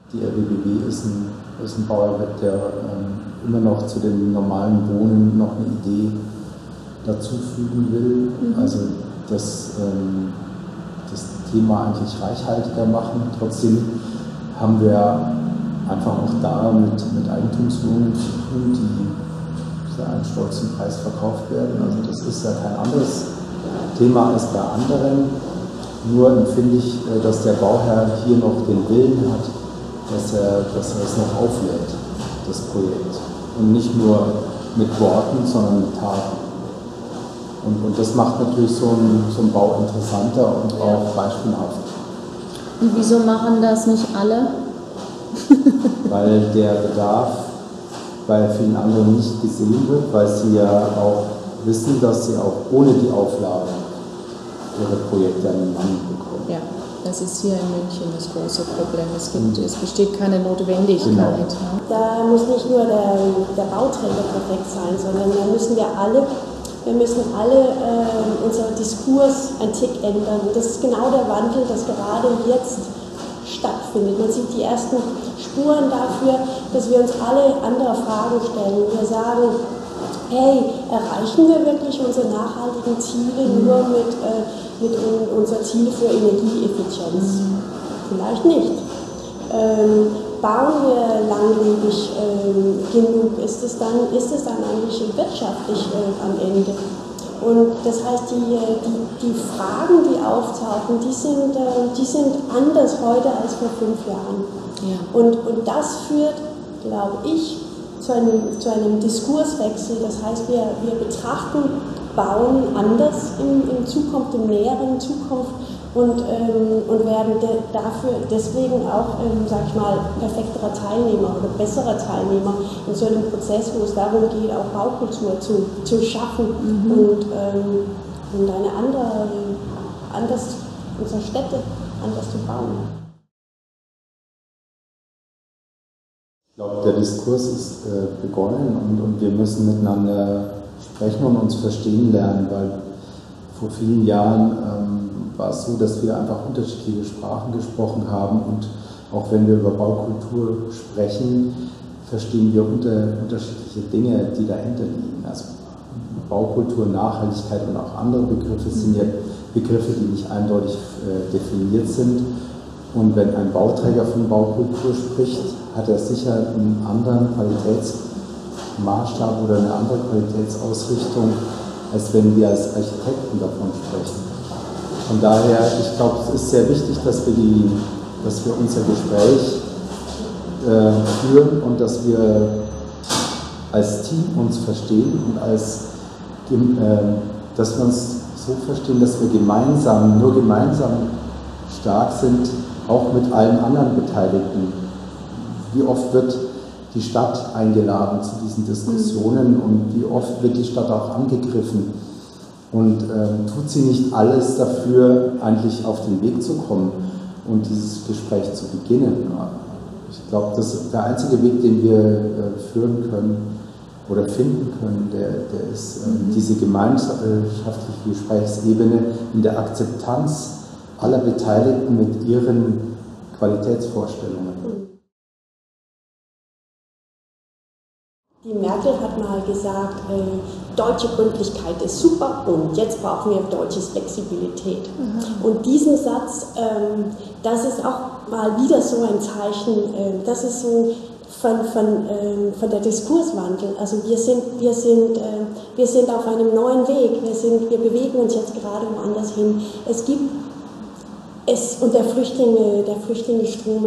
Die RWBW ist ein Bauerwerk, der immer noch zu dem normalen Wohnen noch eine Idee dazufügen will. Also das Thema eigentlich reichhaltiger machen. Trotzdem haben wir einfach auch da mit Eigentumswohnungen zu tun, die für einen stolzen Preis verkauft werden. Also das ist ja kein anderes Thema als bei anderen. Nur empfinde ich, dass der Bauherr hier noch den Willen hat, dass er es noch auflädt, das Projekt. Und nicht nur mit Worten, sondern mit Taten. Und das macht natürlich so einen Bau interessanter und auch beispielhaft. Und wieso machen das nicht alle? Weil der Bedarf bei vielen anderen nicht gesehen wird, weil sie ja auch wissen, dass sie auch ohne die Auflage ihre Projekte an den Mann bekommen. Ja, das ist hier in München das große Problem. Es besteht keine Notwendigkeit. Genau. Ne? Da muss nicht nur der Bauträger perfekt sein, sondern da müssen wir alle unseren Diskurs ein Tick ändern. Und das ist genau der Wandel, das gerade jetzt stattfindet. Man sieht die ersten Spuren dafür, dass wir uns alle andere Fragen stellen. Wir sagen, hey, erreichen wir wirklich unsere nachhaltigen Ziele nur mit unseren Zielen für Energieeffizienz? Vielleicht nicht. Bauen wir langlebig genug? Ist es dann eigentlich wirtschaftlich am Ende? Und das heißt, die Fragen, die auftauchen, die sind anders heute als vor 5 Jahren. Ja. Und das führt, glaube ich, zu einem Diskurswechsel. Das heißt, wir betrachten Bauen anders in Zukunft, in näheren Zukunft und werden dafür deswegen auch, sag ich mal, perfekterer Teilnehmer oder besserer Teilnehmer in so einem Prozess, wo es darum geht, auch Baukultur zu schaffen und unsere Städte anders zu bauen. Ich glaube, der Diskurs ist begonnen und wir müssen miteinander sprechen und uns verstehen lernen, weil vor vielen Jahren war es so, dass wir einfach unterschiedliche Sprachen gesprochen haben und auch wenn wir über Baukultur sprechen, verstehen wir unterschiedliche Dinge, die dahinter liegen. Also Baukultur, Nachhaltigkeit und auch andere Begriffe sind ja Begriffe, die nicht eindeutig definiert sind. Und wenn ein Bauträger von Baukultur spricht, hat er sicher einen anderen Qualitätsmaßstab oder eine andere Qualitätsausrichtung, als wenn wir als Architekten davon sprechen. Von daher, ich glaube, es ist sehr wichtig, dass wir unser Gespräch führen und dass wir als Team uns verstehen und dass wir uns so verstehen, dass wir nur gemeinsam stark sind, auch mit allen anderen Beteiligten. Wie oft wird die Stadt eingeladen zu diesen Diskussionen und wie oft wird die Stadt auch angegriffen? Und tut sie nicht alles dafür, eigentlich auf den Weg zu kommen und dieses Gespräch zu beginnen? Ich glaube, das ist der einzige Weg, den wir führen können oder finden können, der ist diese gemeinschaftliche Gesprächsebene in der Akzeptanz aller Beteiligten mit ihren Qualitätsvorstellungen. Die Merkel hat mal gesagt, deutsche Gründlichkeit ist super und jetzt brauchen wir deutsche Flexibilität. Und diesen Satz, das ist auch mal wieder so ein Zeichen, das ist so von der Diskurswandel. Also wir sind auf einem neuen Weg, wir bewegen uns jetzt gerade woanders hin. Und der Flüchtlingsstrom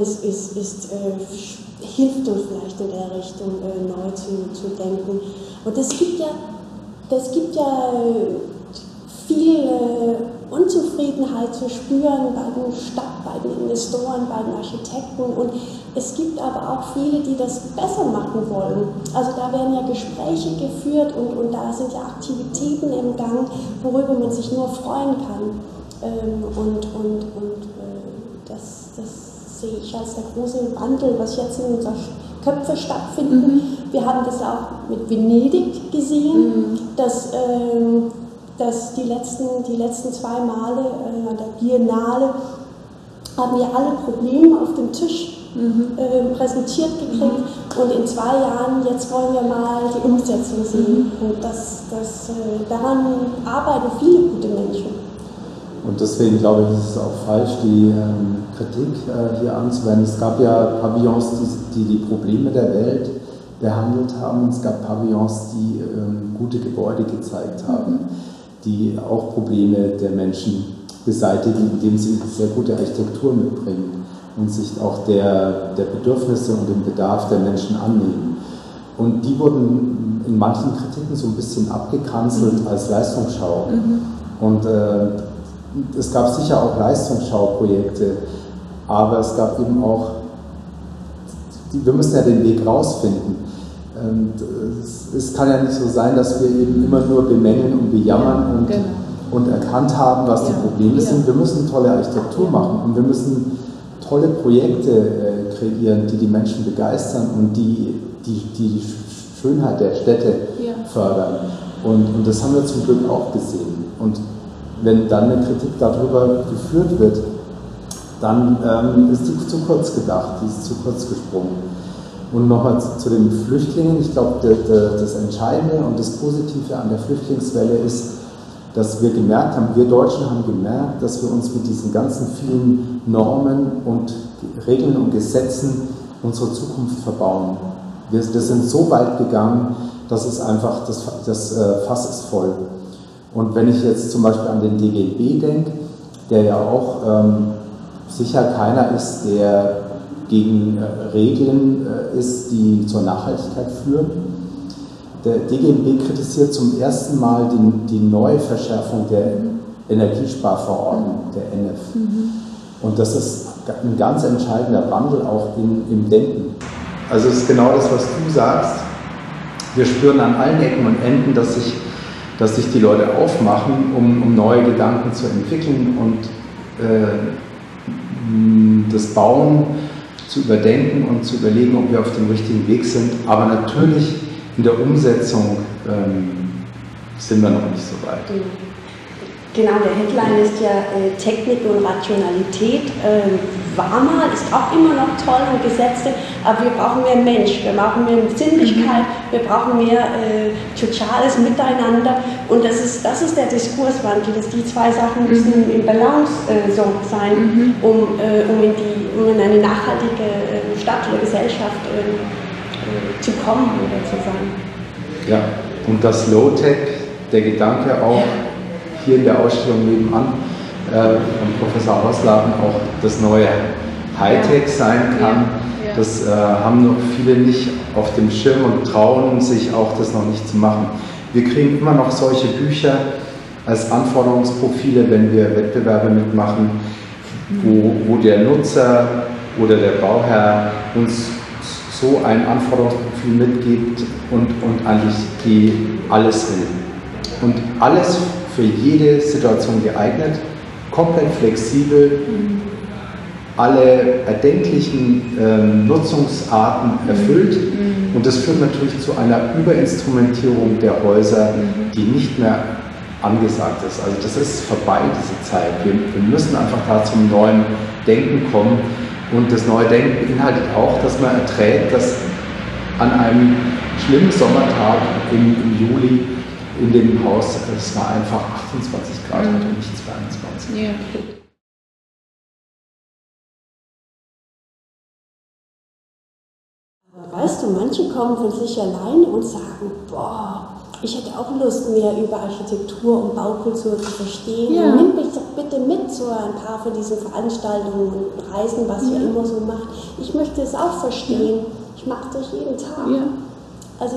hilft uns vielleicht in der Richtung neu zu denken. Und das gibt ja viel Unzufriedenheit zu spüren bei den bei den Investoren, bei den Architekten. Und es gibt aber auch viele, die das besser machen wollen. Also da werden ja Gespräche geführt und da sind ja Aktivitäten im Gang, worüber man sich nur freuen kann. Das sehe ich als der große Wandel, was jetzt in unseren Köpfen stattfindet. Wir haben das auch mit Venedig gesehen, dass die letzten 2 Male an der Biennale haben wir alle Probleme auf dem Tisch präsentiert gekriegt und in 2 Jahren, jetzt wollen wir mal die Umsetzung sehen. Und daran arbeiten viele gute Menschen. Und deswegen glaube ich, ist es auch falsch, die Kritik hier anzuwenden. Es gab ja Pavillons, die Probleme der Welt behandelt haben. Es gab Pavillons, die gute Gebäude gezeigt haben, die auch Probleme der Menschen beseitigen, indem sie sehr gute Architektur mitbringen und sich auch der Bedürfnisse und dem Bedarf der Menschen annehmen. Und die wurden in manchen Kritiken so ein bisschen abgekanzelt als Leistungsschau. Und es gab sicher auch Leistungsschauprojekte, aber es gab eben auch, wir müssen ja den Weg rausfinden. Es kann ja nicht so sein, dass wir eben immer nur bemängeln und bejammern und erkannt haben, was die Probleme sind. Wir müssen tolle Architektur machen und wir müssen tolle Projekte kreieren, die die Menschen begeistern und die Schönheit der Städte fördern. Und das haben wir zum Glück auch gesehen. Und wenn dann eine Kritik darüber geführt wird, dann ist die zu kurz gedacht, die ist zu kurz gesprungen. Und nochmal zu den Flüchtlingen. Ich glaube, das Entscheidende und das Positive an der Flüchtlingswelle ist, dass wir gemerkt haben, wir Deutschen haben gemerkt, dass wir uns mit diesen ganzen vielen Normen und Regeln und Gesetzen unsere Zukunft verbauen. Wir sind so weit gegangen, dass es einfach, das Fass ist voll. Und wenn ich jetzt zum Beispiel an den DGB denke, der ja auch sicher keiner ist, der gegen Regeln ist, die zur Nachhaltigkeit führen. Der DGB kritisiert zum ersten Mal die Neuverschärfung der Energiesparverordnung, der NF. Und das ist ein ganz entscheidender Wandel auch im Denken. Also es ist genau das, was du sagst. Wir spüren an allen Ecken und Enden, dass sich die Leute aufmachen, um neue Gedanken zu entwickeln und das Bauen zu überdenken und zu überlegen, ob wir auf dem richtigen Weg sind. Aber natürlich in der Umsetzung sind wir noch nicht so weit. Genau, der Headline ist ja Technik und Rationalität. War mal, ist auch immer noch toll und Gesetze, aber wir brauchen mehr Mensch, wir brauchen mehr Sinnlichkeit, wir brauchen mehr soziales Miteinander und das ist der Diskurswandel, dass die zwei Sachen müssen im Balance sein, um in eine nachhaltige Stadt oder Gesellschaft zu kommen oder zu sein. Ja, und das Low-Tech, der Gedanke auch hier in der Ausstellung nebenan, von Professor Ausladen auch das neue Hightech sein kann. Das haben noch viele nicht auf dem Schirm und trauen sich auch das noch nicht zu machen. Wir kriegen immer noch solche Bücher als Anforderungsprofile, wenn wir Wettbewerbe mitmachen, wo der Nutzer oder der Bauherr uns so ein Anforderungsprofil mitgibt und eigentlich alles will. Und alles für jede Situation geeignet, komplett flexibel, alle erdenklichen Nutzungsarten erfüllt. Und das führt natürlich zu einer Überinstrumentierung der Häuser, die nicht mehr angesagt ist. Also das ist vorbei, diese Zeit. Wir müssen einfach da zum neuen Denken kommen. Und das neue Denken beinhaltet auch, dass man erträgt, dass an einem schlimmen Sommertag im Juli in dem Haus, es war einfach 28 Grad und nicht 22. Ja. Weißt du, manche kommen von sich alleine und sagen, boah, ich hätte auch Lust, mehr über Architektur und Baukultur zu verstehen. Ja. Nimm mich doch bitte mit zu ein paar von diesen Veranstaltungen und Reisen, was ihr immer so macht. Ich möchte es auch verstehen. Ich mache das jeden Tag. Ja. Also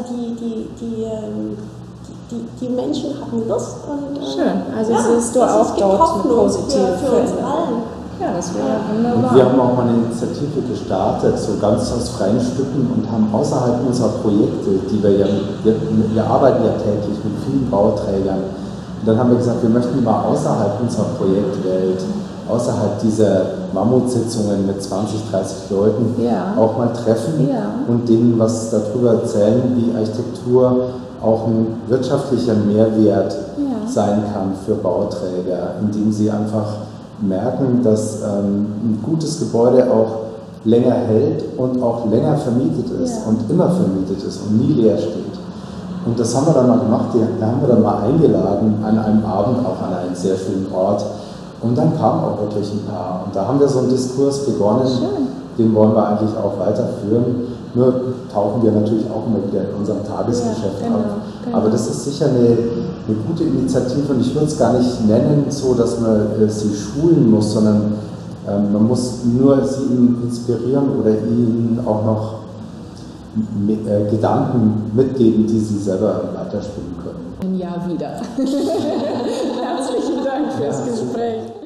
die Menschen haben Lust und schön. Also siehst du das auch dort eine positive für uns allen. Ja, das wäre wunderbar. Und wir haben auch mal eine Initiative gestartet, so ganz aus freien Stücken und haben außerhalb unserer Projekte, die wir arbeiten ja täglich mit vielen Bauträgern, und dann haben wir gesagt, wir möchten mal außerhalb unserer Projektwelt, außerhalb dieser Mammutsitzungen mit 20, 30 Leuten auch mal treffen und denen was darüber erzählen, wie Architektur auch ein wirtschaftlicher Mehrwert sein kann für Bauträger, indem sie einfach merken, dass ein gutes Gebäude auch länger hält und auch länger vermietet ist und immer vermietet ist und nie leer steht. Und das haben wir dann mal gemacht, da haben wir dann mal eingeladen an einem Abend, auch an einen sehr schönen Ort. Und dann kam auch wirklich ein Paar. Und da haben wir so einen Diskurs begonnen, den wollen wir eigentlich auch weiterführen. Nur tauchen wir natürlich auch immer wieder in unserem Tagesgeschäft ab. Genau. Aber das ist sicher eine gute Initiative und ich würde es gar nicht nennen, so dass man sie schulen muss, sondern man muss nur sie inspirieren oder ihnen auch noch Gedanken mitgeben, die sie selber weiterspielen können. Ein Jahr wieder. Herzlichen Dank fürs Gespräch.